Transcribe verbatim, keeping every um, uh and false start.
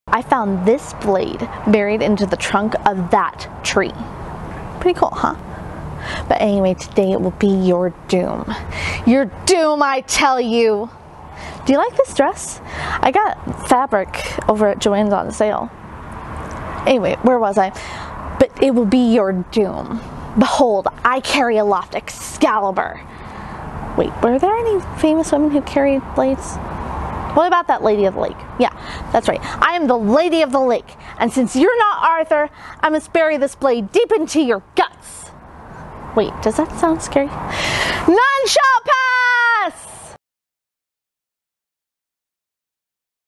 I found this blade buried into the trunk of that tree. Pretty cool, huh? But anyway, today it will be your doom. Your doom, I tell you. Do you like this dress? I got fabric over at Joann's on sale. Anyway, where was I? But it will be your doom. Behold, I carry aloft Excalibur. Wait, were there any famous women who carried blades? What about that Lady of the Lake? Yeah, that's right. I am the Lady of the Lake. And since you're not Arthur, I must bury this blade deep into your guts. Wait, does that sound scary? None shall pass!